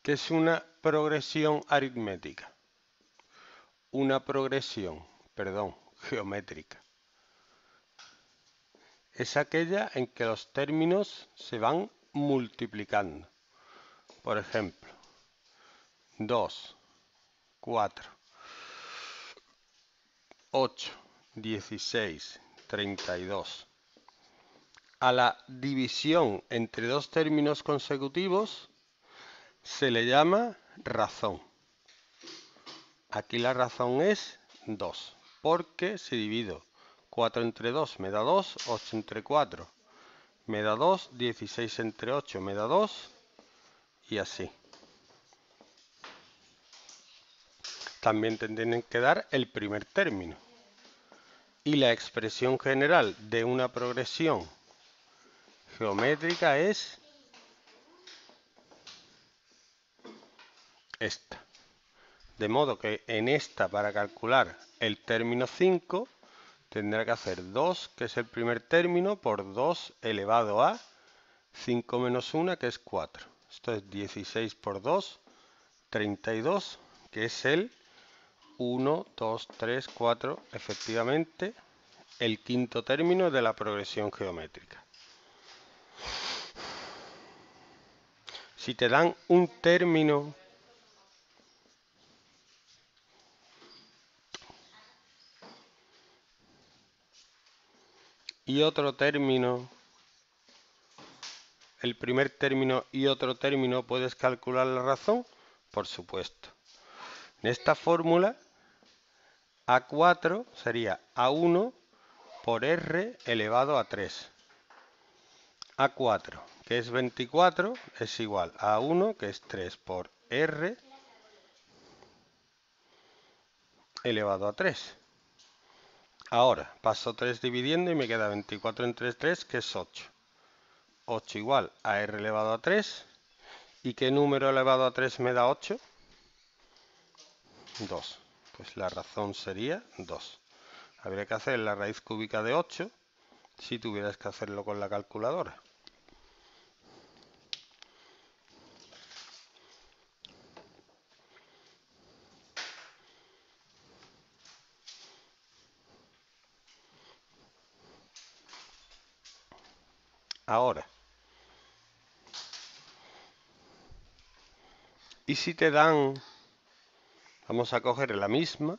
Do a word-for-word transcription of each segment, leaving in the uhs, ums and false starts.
¿Qué es una progresión aritmética? Una progresión, perdón, geométrica. Es aquella en que los términos se van multiplicando. Por ejemplo, dos, cuatro, ocho, dieciséis, treinta y dos. A la división entre dos términos consecutivos se le llama razón. Aquí la razón es dos, porque si divido cuatro entre dos me da dos, ocho entre cuatro me da dos, dieciséis entre ocho me da dos y así. También te tienen que dar el primer término. Y la expresión general de una progresión geométrica es esta. De modo que en esta, para calcular el término cinco, tendrá que hacer dos, que es el primer término, por dos elevado a cinco menos uno, que es cuatro. Esto es dieciséis por dos, treinta y dos, que es el uno, dos, tres, cuatro, efectivamente, el quinto término de la progresión geométrica. Si te dan un término y otro término, el primer término y otro término, ¿puedes calcular la razón? Por supuesto. En esta fórmula, A cuatro sería A uno por R elevado a tres. A cuatro, que es veinticuatro, es igual a A uno, que es tres por R elevado a tres. Ahora paso tres dividiendo y me queda veinticuatro entre tres, que es ocho. ocho igual a R elevado a tres. ¿Y qué número elevado a tres me da ocho? dos. Pues la razón sería dos. Habría que hacer la raíz cúbica de ocho si tuvieras que hacerlo con la calculadora. Ahora, y si te dan, vamos a coger la misma,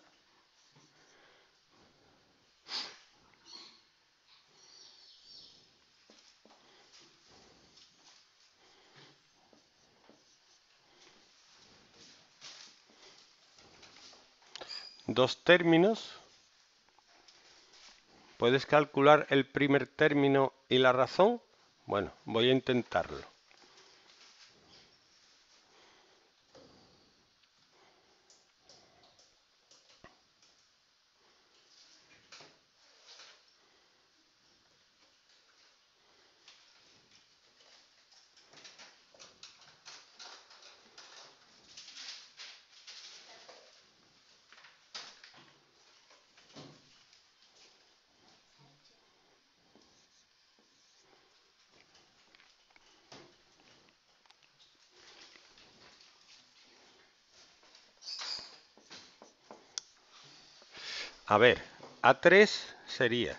dos términos, ¿puedes calcular el primer término y la razón? Bueno, voy a intentarlo. A ver, A tres sería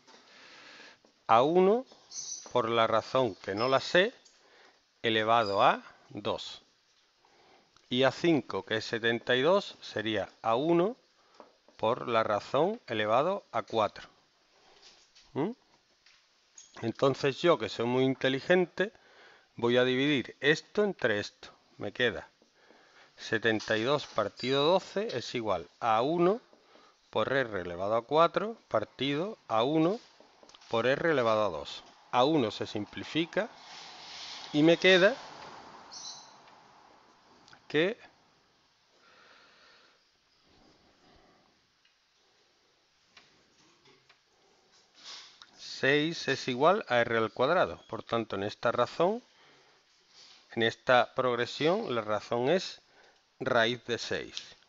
A uno por la razón que no la sé, elevado a dos. Y A cinco, que es setenta y dos, sería A uno por la razón elevado a cuatro. ¿Mm? Entonces yo, que soy muy inteligente, voy a dividir esto entre esto. Me queda setenta y dos partido doce es igual a uno por R elevado a cuatro partido a uno por R elevado a dos. A uno se simplifica y me queda que seis es igual a R al cuadrado. Por tanto, en esta razón, en esta progresión, la razón es raíz de seis.